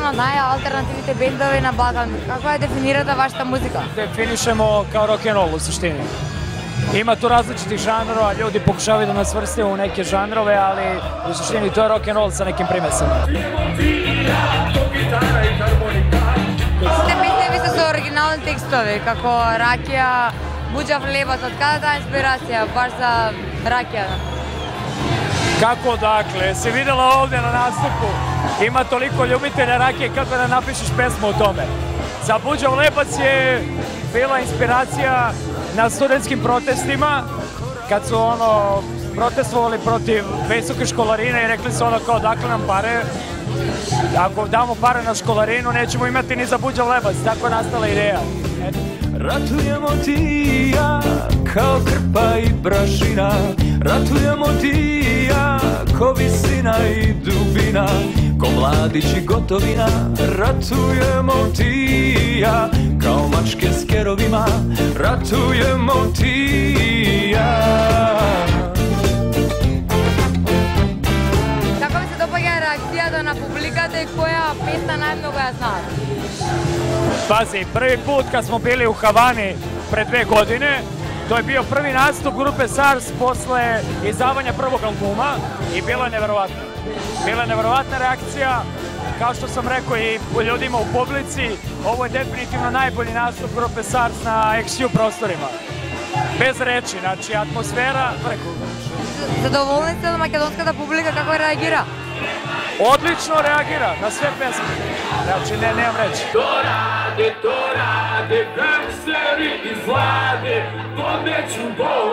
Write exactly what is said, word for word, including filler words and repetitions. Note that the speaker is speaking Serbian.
jedan od najalternativните bendove na Balkanu. Kako je definirate вашата muzika? Definišemo kao rock'n'roll u suštini. Ima tu različitih žanrova, ljudi pokušavaju da nas vrste u neke žanrove, ali u suštini to je rock'n'roll sa nekim primesama. Ste pisali vi su originalni tekstovi, kako rakija, buđav lebac, od kada ta inspiracija baš za rakija? Kako dakle, si videla ovdje na nastupu, ima toliko ljubitelja rakije kako da napišeš pesmu o tome. Za Buđav lebac je bila inspiracija na studentskim protestima, kad su ono protestovali protiv visoke školarine i rekli su ono kao dakle nam pare, ako damo pare na školarinu nećemo imati ni za Buđav lebac, tako je nastala ideja. Ratujemo ti i ja kao krpa i prašina, ratujemo ti i ja ko visina i dubina, ko mladić i gotovina, ratujemo ti i ja kao mačke s kerovima, ratujemo ti i ja. Kako mi se dopaѓа reakcijata na publikата i koja pesma najmnogo ja znam? Pazi, prvi put kad smo bili u Havani pre dve godine, to je bio prvi nastup grupe SARS posle izdavanja prvog albuma i bilo je neverovatno. Bila je neverovatna reakcija, kao što sam rekao i ljudima u publici, ovo je definitivno najbolji nastup grupe SARS na X U prostorima. Bez reči, znači atmosfera preko. Zadovoljni ste od makedonskата publika kako reagira? Odlično reagira na sve pesme. Znači, ne, nemam reći. To rade, to rade, vekseri iz vlade, podmeću bol.